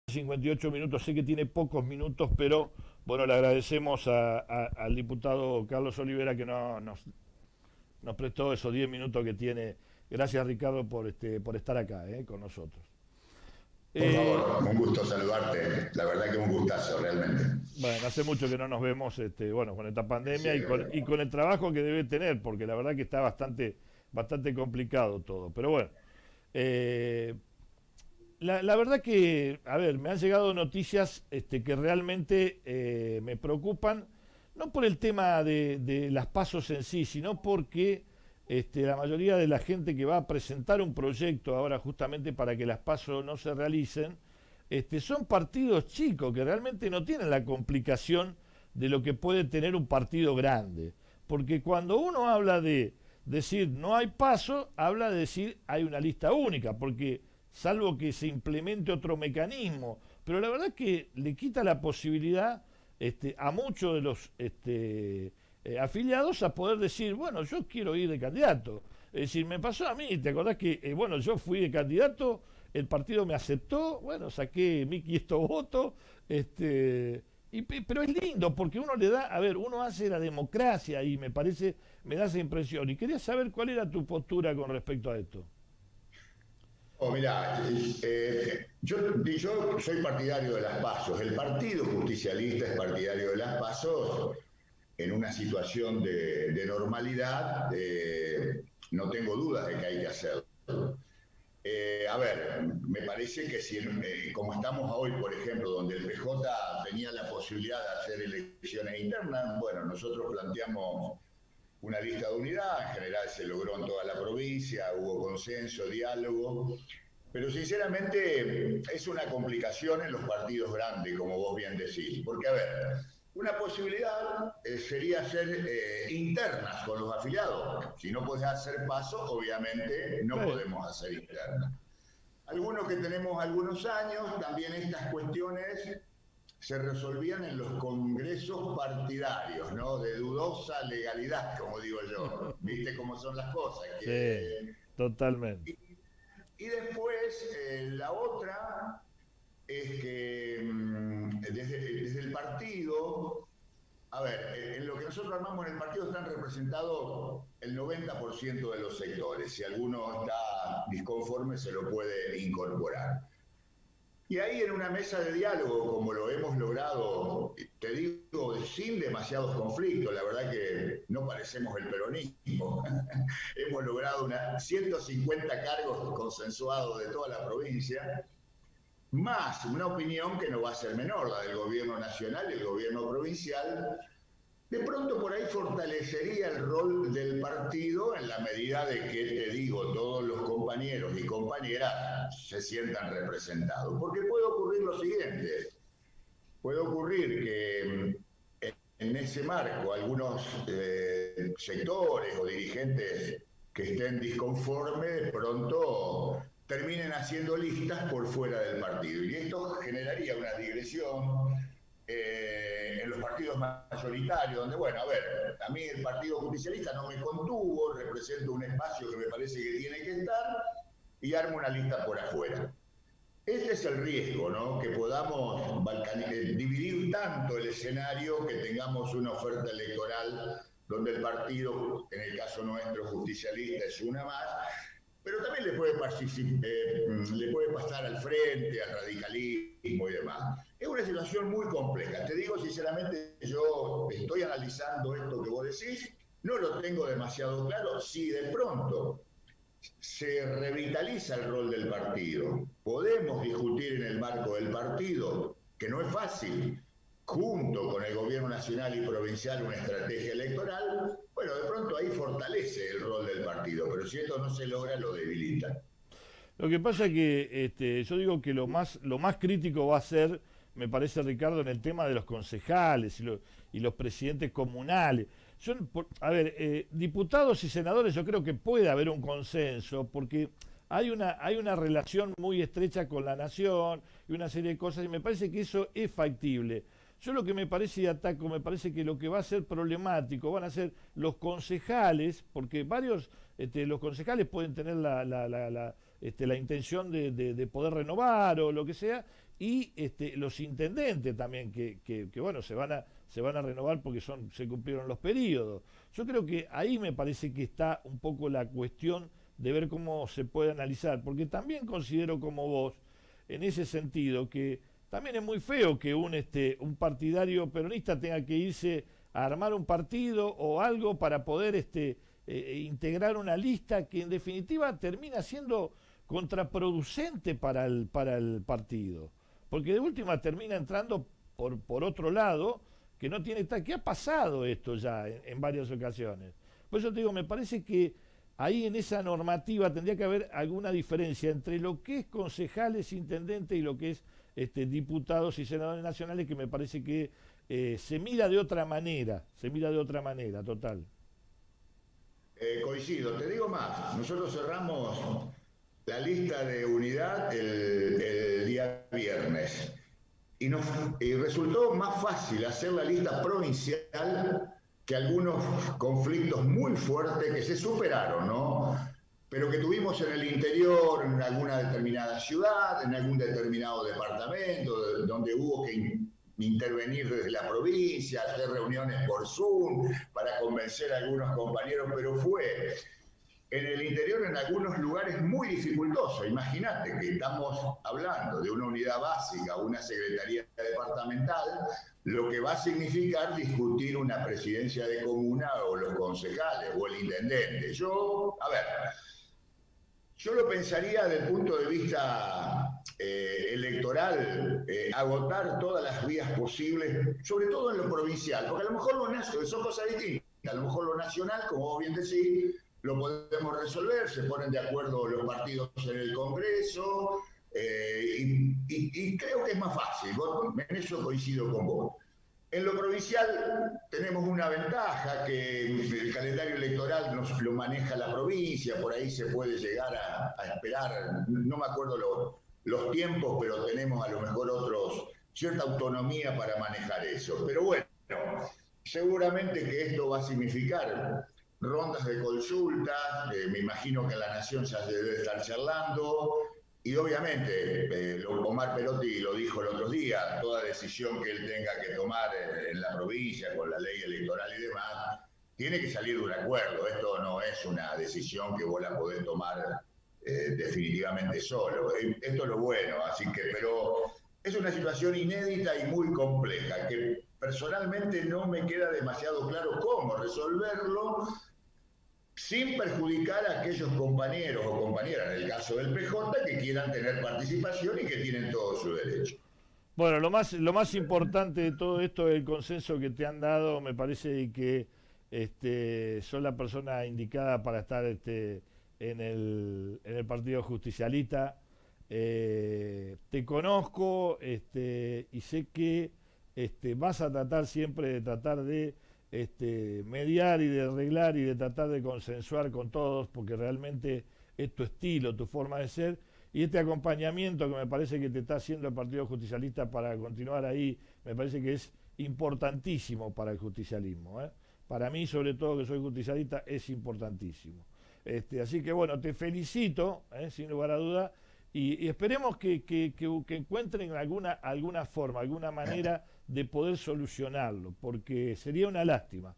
58 minutos, sé que tiene pocos minutos, pero bueno, le agradecemos al diputado Carlos Olivera que nos prestó esos 10 minutos que tiene. Gracias, Ricardo, por estar acá con nosotros. Por Eh, favor, un gusto saludarte. La verdad que un gustazo, realmente. bueno, hace mucho que no nos vemos, bueno, con esta Sí, pandemia es verdad. y con el trabajo que debe tener, porque la verdad que está bastante complicado todo. Pero bueno, eh, la verdad que, a ver, me han llegado noticias que realmente me preocupan, no por el tema de las pasos en sí, sino porque la mayoría de la gente que va a presentar un proyecto ahora justamente para que las pasos no se realicen, son partidos chicos que realmente no tienen la complicación de lo que puede tener un partido grande. Porque cuando uno habla de decir no hay paso, habla de decir hay una lista única, porque salvo que se implemente otro mecanismo, pero la verdad es que le quita la posibilidad a muchos de los afiliados a poder decir, bueno, yo quiero ir de candidato. Es decir, me pasó a mí, ¿te acordás que, bueno, yo fui de candidato, el partido me aceptó, bueno, saqué 1500 votos, pero es lindo porque uno le da, a ver, uno hace la democracia y me parece, me da esa impresión. Y quería saber cuál era tu postura con respecto a esto. Oh, mira, yo soy partidario de las PASOs. El Partido Justicialista es partidario de las PASOs en una situación de normalidad. No tengo dudas de que hay que hacerlo. A ver, me parece que si, como estamos hoy, por ejemplo, donde el PJ tenía la posibilidad de hacer elecciones internas, bueno, nosotros planteamos una lista de unidad, en general se logró en toda la provincia, hubo consenso, diálogo, pero sinceramente es una complicación en los partidos grandes, como vos bien decís, porque a ver, una posibilidad sería hacer internas con los afiliados. Si no podés hacer paso, obviamente no Sí, podemos hacer internas. Algunos que tenemos algunos años, también estas cuestiones se resolvían en los congresos partidarios, ¿no? De dudosa legalidad, como digo yo. ¿Viste cómo son las cosas? sí, totalmente. Y después, la otra es que desde el partido, a ver, en lo que nosotros armamos en el partido están representados el 90% de los sectores. Si alguno está disconforme, se lo puede incorporar. Y ahí en una mesa de diálogo, como lo hemos logrado, te digo, sin demasiados conflictos, la verdad que no parecemos el peronismo. Hemos logrado 150 cargos consensuados de toda la provincia, más una opinión que no va a ser menor, la del gobierno nacional y el gobierno provincial. De pronto por ahí fortalecería el rol del partido en la medida de que, te digo, todos los compañeros y compañeras se sientan representados. Porque puede ocurrir lo siguiente, puede ocurrir que en ese marco algunos sectores o dirigentes que estén disconformes de pronto terminen haciendo listas por fuera del partido. Y esto generaría una digresión en los partidos mayoritarios, donde, bueno, a ver, a mí el Partido Justicialista no me contuvo, represento un espacio que me parece que tiene que estar y armo una lista por afuera. Este es el riesgo, ¿no? Que podamos dividir tanto el escenario que tengamos una oferta electoral donde el partido, en el caso nuestro, justicialista, es una más, pero también le puede pasar al frente, al radicalismo y demás. Es una situación muy compleja. Te digo sinceramente, yo estoy analizando esto que vos decís, no lo tengo demasiado claro. Si de pronto se revitaliza el rol del partido, podemos discutir en el marco del partido, que no es fácil, junto con el gobierno nacional y provincial una estrategia electoral, bueno, de pronto ahí fortalece el rol del partido, pero si esto no se logra, lo debilita. Lo que pasa es que yo digo que lo más crítico va a ser, me parece, Ricardo, en el tema de los concejales y los presidentes comunales. A ver, diputados y senadores, yo creo que puede haber un consenso, porque hay una relación muy estrecha con la nación y una serie de cosas, y me parece que eso es factible. Yo lo que me parece, y ataco, me parece que lo que va a ser problemático van a ser los concejales, porque varios, los concejales pueden tener la intención de poder renovar o lo que sea, y los intendentes también, bueno, se van a renovar porque se cumplieron los periodos. Yo creo que ahí me parece que está un poco la cuestión de ver cómo se puede analizar, porque también considero como vos, en ese sentido, que también es muy feo que un partidario peronista tenga que irse a armar un partido o algo para poder integrar una lista que en definitiva termina siendo contraproducente para el partido, porque de última termina entrando por otro lado, que no tiene que ha pasado esto ya en varias ocasiones. Por eso te digo, me parece que ahí en esa normativa tendría que haber alguna diferencia entre lo que es concejales, intendentes y lo que es diputados y senadores nacionales, que me parece que se mira de otra manera, total. Coincido, te digo más, nosotros cerramos la lista de unidad el día viernes y resultó más fácil hacer la lista provincial que algunos conflictos muy fuertes que se superaron, ¿no? Pero que tuvimos en el interior, en alguna determinada ciudad, en algún determinado departamento, donde hubo que intervenir desde la provincia, hacer reuniones por Zoom para convencer a algunos compañeros, pero fue en el interior en algunos lugares muy dificultoso. Imagínate que estamos hablando de una unidad básica, una secretaría departamental, lo que va a significar discutir una presidencia de comuna o los concejales o el intendente. Yo lo pensaría desde el punto de vista electoral, agotar todas las vías posibles, sobre todo en lo provincial, porque a lo mejor lo nacional, son cosas distintas, a lo mejor lo nacional, como vos bien decís, lo podemos resolver, se ponen de acuerdo los partidos en el Congreso, y creo que es más fácil, en eso coincido con vos. En lo provincial tenemos una ventaja, que el calendario electoral lo maneja la provincia, por ahí se puede llegar a esperar, no me acuerdo los tiempos, pero tenemos a lo mejor cierta autonomía para manejar eso. Pero bueno, seguramente que esto va a significar rondas de consulta, me imagino que en la Nación ya se debe estar charlando, y obviamente Omar Perotti lo dijo el otro día, toda decisión que él tenga que tomar en la provincia con la ley electoral y demás, tiene que salir de un acuerdo. Esto no es una decisión que vos la podés tomar definitivamente solo. Esto es lo bueno, así que, pero es una situación inédita y muy compleja, que personalmente no me queda demasiado claro cómo resolverlo, sin perjudicar a aquellos compañeros o compañeras, en el caso del PJ, que quieran tener participación y que tienen todo su derecho. Bueno, lo más importante de todo esto es el consenso que te han dado, me parece, y que son la persona indicada para estar en el Partido Justicialista. Te conozco y sé que vas a tratar siempre de mediar y de arreglar y de tratar de consensuar con todos, porque realmente es tu estilo, tu forma de ser, y este acompañamiento que me parece que te está haciendo el Partido Justicialista para continuar ahí, me parece que es importantísimo para el justicialismo, ¿eh? Para mí, sobre todo que soy justicialista, es importantísimo. Así que bueno, te felicito, sin lugar a duda, y esperemos que encuentren alguna forma, alguna manera de poder solucionarlo, porque sería una lástima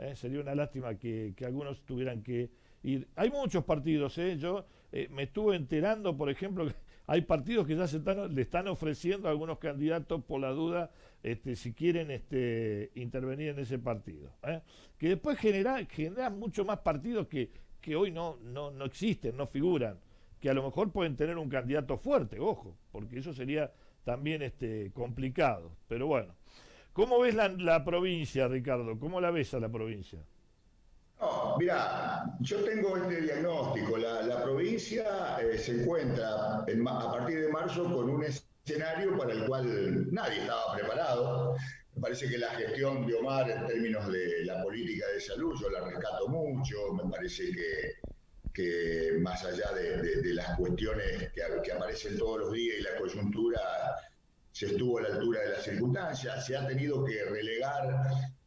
que algunos tuvieran que ir. Hay muchos partidos, yo me estuve enterando, por ejemplo, que hay partidos que ya le están ofreciendo a algunos candidatos por la duda si quieren intervenir en ese partido, que después generan mucho más partidos que hoy no existen, no figuran, que a lo mejor pueden tener un candidato fuerte, ojo, porque eso sería también complicado. Pero bueno, ¿cómo ves la provincia, Ricardo? ¿Cómo la ves a la provincia? No, mira, yo tengo este diagnóstico. La provincia se encuentra a partir de marzo con un escenario para el cual nadie estaba preparado. Me parece que la gestión de Omar en términos de la política de salud, yo la rescato mucho. Me parece que más allá de las cuestiones que aparecen todos los días y la coyuntura, se estuvo a la altura de las circunstancias. Se ha tenido que relegar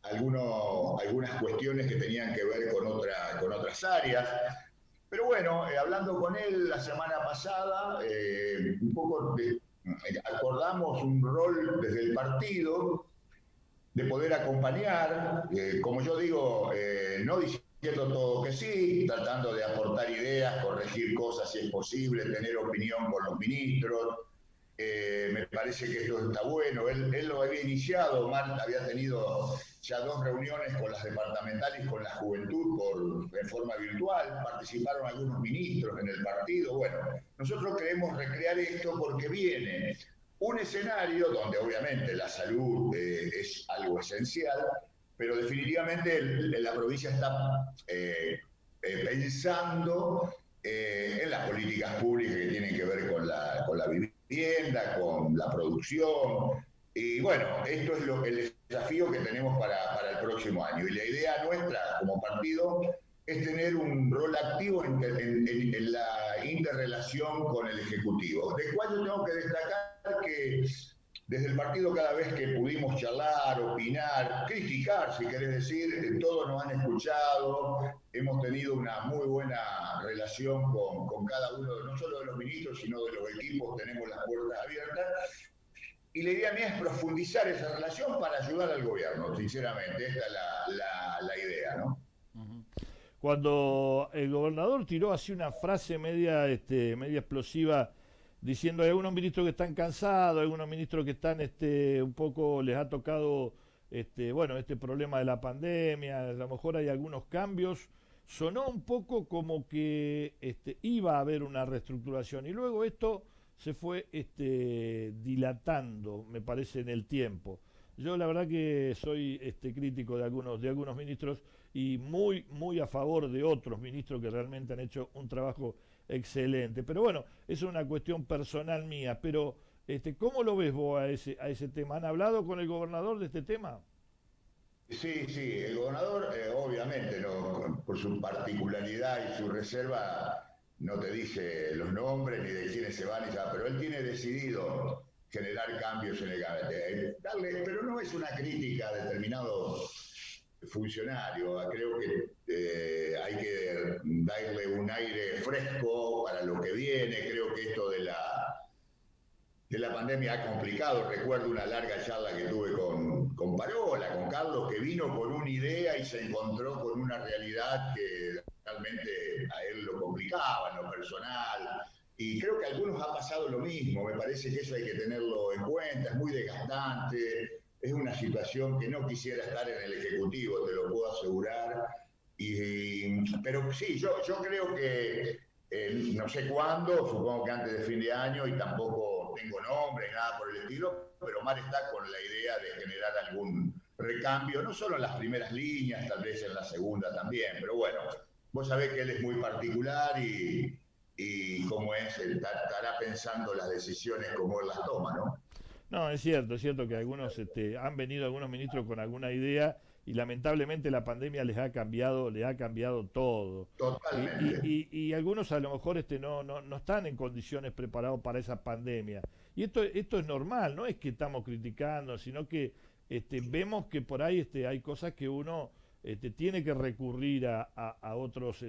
algunas cuestiones que tenían que ver con otras áreas. Pero bueno, hablando con él la semana pasada, un poco acordamos un rol desde el partido de poder acompañar, como yo digo, no diciendo todo que sí, tratando de aportar ideas, corregir cosas si es posible, tener opinión con los ministros. Me parece que esto está bueno. Él lo había iniciado, Marta había tenido ya 2 reuniones con las departamentales y con la juventud en forma virtual, participaron algunos ministros en el partido. Bueno, nosotros queremos recrear esto porque viene un escenario donde obviamente la salud es algo esencial, pero definitivamente la provincia está pensando en las políticas públicas que tienen que ver con la vivienda, con la producción. Y bueno, esto es el desafío que tenemos para el próximo año. Y la idea nuestra como partido es tener un rol activo en la interrelación con el Ejecutivo. De cual yo tengo que destacar que desde el partido cada vez que pudimos charlar, opinar, criticar, si querés decir, todos nos han escuchado, hemos tenido una muy buena relación con cada uno, no solo de los ministros, sino de los equipos, tenemos las puertas abiertas. Y la idea mía es profundizar esa relación para ayudar al gobierno, sinceramente, esta es la idea, ¿no? Cuando el gobernador tiró así una frase media, media explosiva, diciendo hay algunos ministros que están cansados, algunos ministros que están un poco les ha tocado bueno, este problema de la pandemia, a lo mejor hay algunos cambios, sonó un poco como que iba a haber una reestructuración y luego esto se fue dilatando, me parece, en el tiempo. Yo la verdad que soy crítico de algunos ministros y muy a favor de otros ministros que realmente han hecho un trabajo excelente. Pero bueno, eso es una cuestión personal mía. Pero ¿cómo lo ves vos a ese tema? ¿Han hablado con el gobernador de este tema? Sí, sí, el gobernador obviamente no, por su particularidad y su reserva no te dice los nombres ni de quiénes se van y ya, pero él tiene decidido generar cambios en el gabinete. Pero no es una crítica a determinados funcionarios, creo que hay que darle un aire fresco para lo que viene, creo que esto de la pandemia ha complicado. Recuerdo una larga charla que tuve con Parola, con Carlos, que vino con una idea y se encontró con una realidad que realmente a él lo complicaba en lo personal. Y creo que a algunos ha pasado lo mismo. Me parece que eso hay que tenerlo en cuenta. Es muy desgastante. Es una situación que no quisiera estar en el Ejecutivo, te lo puedo asegurar. Pero sí, yo creo que no sé cuándo, supongo que antes de fin de año, y tampoco tengo nombre, nada por el estilo, pero Mar está con la idea de generar algún recambio, no solo en las primeras líneas, tal vez en la segunda también, pero bueno, vos sabés que él es muy particular y como es, él estará pensando las decisiones como él las toma, ¿no? No, es cierto que algunos han venido algunos ministros con alguna idea y lamentablemente la pandemia les ha cambiado todo. Totalmente. Y algunos a lo mejor no están en condiciones preparados para esa pandemia. Y esto es normal, no es que estamos criticando, sino que vemos que por ahí hay cosas que uno tiene que recurrir a otros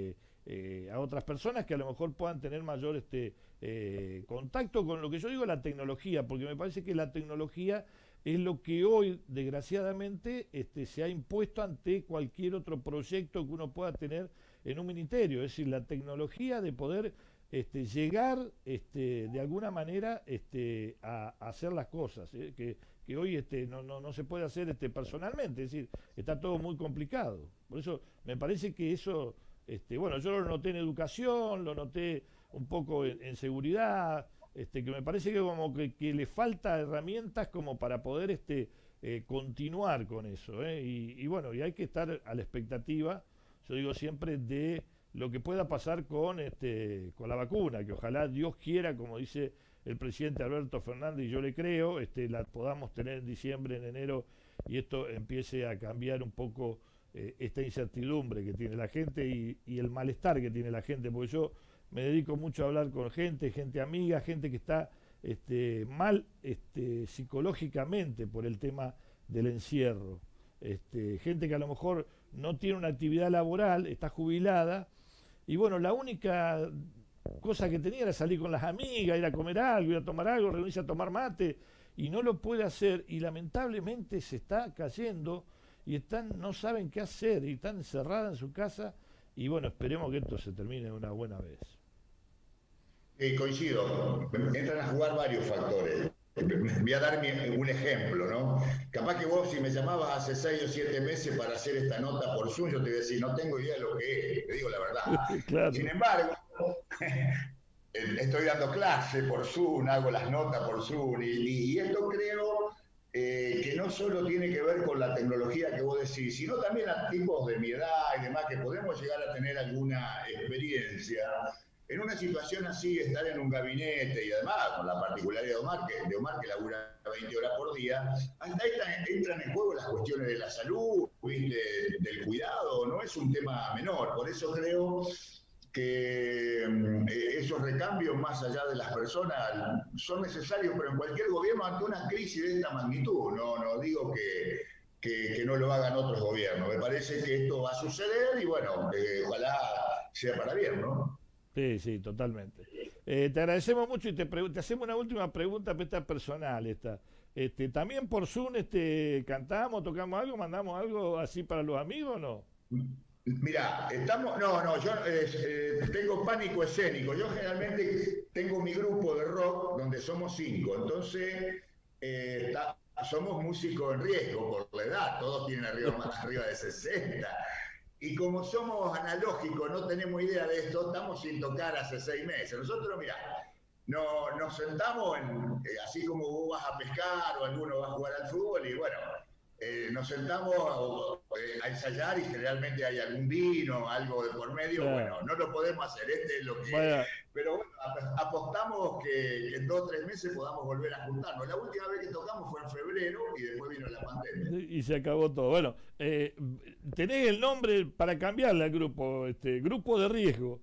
a otras personas que a lo mejor puedan tener mayor contacto con lo que yo digo la tecnología, porque me parece que la tecnología es lo que hoy desgraciadamente se ha impuesto ante cualquier otro proyecto que uno pueda tener en un ministerio, es decir, la tecnología de poder llegar de alguna manera a hacer las cosas, que hoy no se puede hacer personalmente, es decir, está todo muy complicado. Por eso me parece que eso, bueno, yo lo noté en educación, lo noté un poco en seguridad, que me parece que como que le falta herramientas como para poder continuar con eso, y bueno, y hay que estar a la expectativa, yo digo siempre, de lo que pueda pasar con la vacuna, que ojalá Dios quiera, como dice el presidente Alberto Fernández, y yo le creo, la podamos tener en diciembre, en enero, y esto empiece a cambiar un poco esta incertidumbre que tiene la gente y el malestar que tiene la gente, porque yo me dedico mucho a hablar con gente amiga, gente que está mal psicológicamente por el tema del encierro, gente que a lo mejor no tiene una actividad laboral, está jubilada, y bueno, la única cosa que tenía era salir con las amigas, ir a comer algo, ir a tomar algo, reunirse a tomar mate, y no lo puede hacer, y lamentablemente se está cayendo, y no saben qué hacer, y están encerradas en su casa, y bueno, esperemos que esto se termine de una buena vez. Coincido, entran a jugar varios factores. Voy a dar un ejemplo, ¿no? Capaz que vos, si me llamabas hace 6 o 7 meses para hacer esta nota por Zoom, yo te iba a decir, no tengo idea de lo que es, te digo la verdad. Sin Claro. embargo, estoy dando clase por Zoom, hago las notas por Zoom, y esto creo que no solo tiene que ver con la tecnología que vos decís, sino también a tipos de mi edad y demás, que podemos llegar a tener alguna experiencia. En una situación así, estar en un gabinete y además con la particularidad de Omar que labura 20 horas por día, hasta ahí entran en juego las cuestiones de la salud, ¿viste? Del cuidado, no es un tema menor. Por eso creo que esos recambios más allá de las personas son necesarios, pero en cualquier gobierno ante una crisis de esta magnitud. No digo que no lo hagan otros gobiernos. Me parece que esto va a suceder y bueno, ojalá sea para bien, ¿no? Sí, sí, totalmente. Te agradecemos mucho y te hacemos una última pregunta, pero esta personal. También por Zoom cantamos, tocamos algo, mandamos algo así para los amigos, ¿o no? Mira, yo tengo pánico escénico. Yo generalmente tengo mi grupo de rock donde somos 5, entonces somos músicos en riesgo por la edad, todos tienen arriba de 60. Y como somos analógicos, no tenemos idea de esto, estamos sin tocar hace 6 meses. Nosotros, mira, nos sentamos, así como vos vas a pescar o alguno va a jugar al fútbol, y bueno, nos sentamos a ensayar y generalmente hay algún vino, algo de por medio. Claro. Bueno, no lo podemos hacer, este es lo que... Vaya, Pero bueno, apostamos que en 2 o 3 meses podamos volver a juntarnos. La última vez que tocamos fue en febrero y después vino la pandemia. y se acabó todo. Bueno, tenés el nombre para cambiarle al grupo, grupo de riesgo.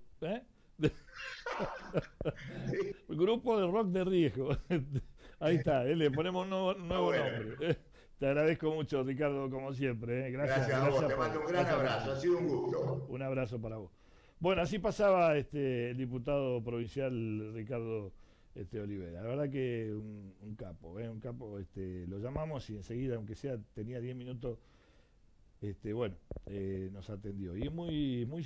Grupo de rock de riesgo. Ahí está, le ponemos un nuevo nombre. Te agradezco mucho, Ricardo, como siempre. Gracias a vos, te mando un gran abrazo, ha sido un gusto. Un abrazo para vos. Bueno, así pasaba el diputado provincial Ricardo Olivera. La verdad que un capo, un capo. Lo llamamos y enseguida, aunque sea tenía 10 minutos, bueno, nos atendió. Y muy, muy